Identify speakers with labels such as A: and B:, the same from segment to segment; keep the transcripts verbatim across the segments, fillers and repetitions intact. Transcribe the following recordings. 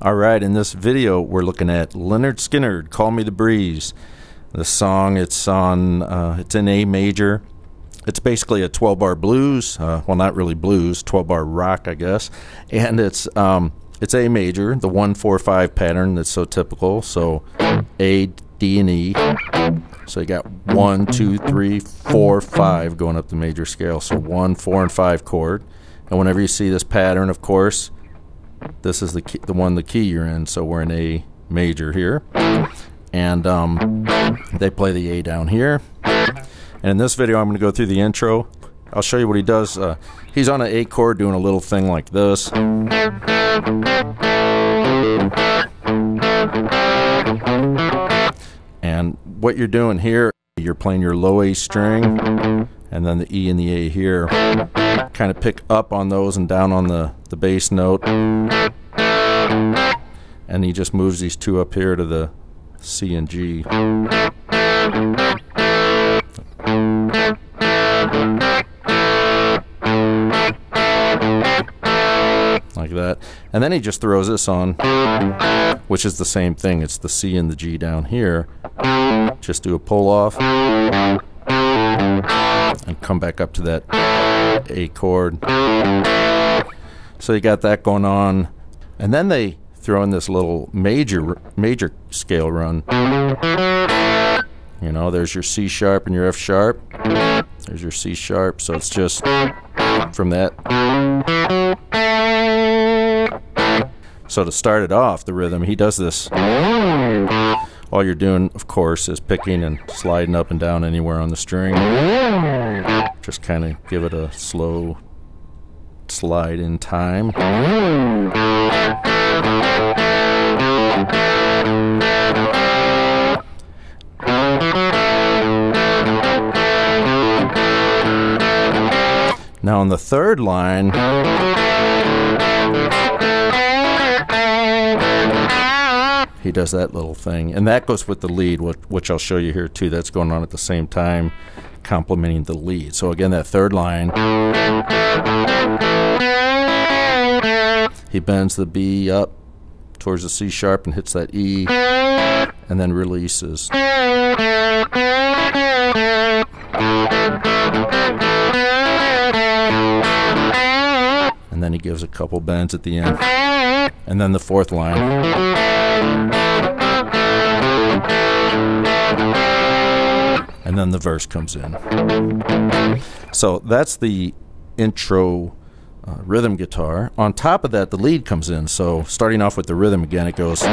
A: Alright, in this video we're looking at Lynyrd Skynyrd, Call Me the Breeze. The song, it's on, uh, it's in A major. It's basically a twelve bar blues, uh, well not really blues, twelve bar rock I guess. And it's um, it's A major, the one four five pattern that's so typical. So A, D, and E. So you got one, two, three, four, five going up the major scale. So one, four, and five chord. And whenever you see this pattern, of course, this is the key, the one the key you're in. So we're in A major here, and um, they play the A down here. And in this video, I'm going to go through the intro. I'll show you what he does. Uh, he's on an A chord doing a little thing like this. And what you're doing here, you're playing your low A string, and then the E and the A here. Kind of pick up on those and down on the, the bass note. And he just moves these two up here to the C and G. Like that. And then he just throws this on, which is the same thing. It's the C and the G down here. Just do a pull off and come back up to that A chord. So you got that going on. And then they throw in this little major major scale run. You know, there's your C sharp and your F sharp. There's your C sharp. So it's just from that. So to start it off, the rhythm, he does this. All you're doing, of course, is picking and sliding up and down anywhere on the string. Just kind of give it a slow slide in time. Now on the third line, he does that little thing, and that goes with the lead, which I'll show you here too. That's going on at the same time, complementing the lead. So again, that third line, he bends the B up towards the C sharp and hits that E, and then releases. And then he gives a couple bends at the end. And then the fourth line. And then the verse comes in. So that's the intro uh, rhythm guitar. On top of that, the lead comes in. So starting off with the rhythm again, it goes.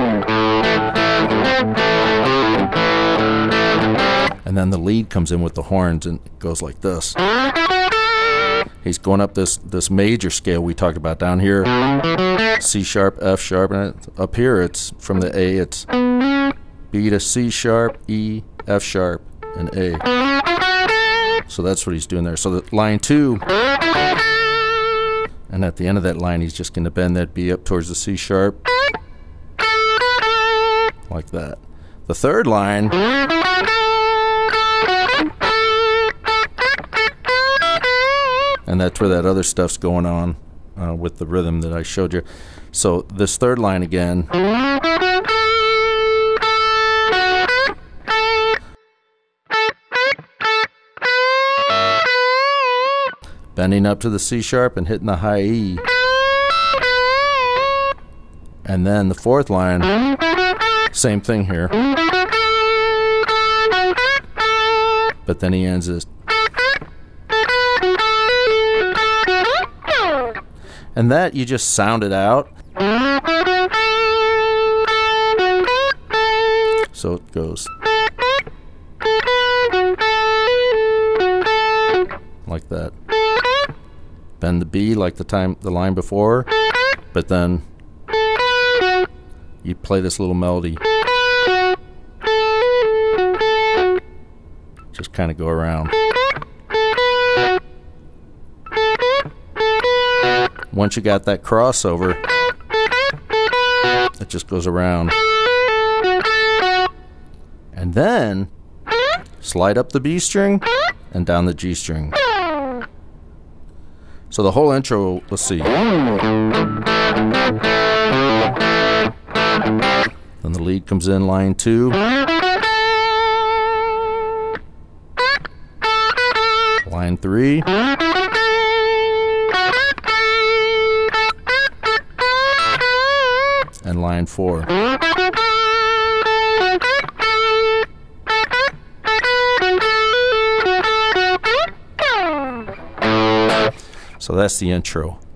A: And then the lead comes in with the horns, and it goes like this. He's going up this this major scale we talked about down here. C sharp, F sharp, and up here it's from the A, it's B to C sharp, E, F sharp, and A. So that's what he's doing there. So the line two, and at the end of that line he's just going to bend that B up towards the C sharp, like that. The third line, and that's where that other stuff's going on uh, with the rhythm that I showed you. So this third line again. Bending up to the C sharp and hitting the high E. And then the fourth line, same thing here. But then he ends it. And that, you just sound it out. So it goes like that. Bend the B like the time the line before, but then you play this little melody. Just kind of go around. Once you got that crossover, it just goes around. And then slide up the B string and down the G string. So the whole intro, let's see. Then the lead comes in line two. Line three. And line four. So that's the intro.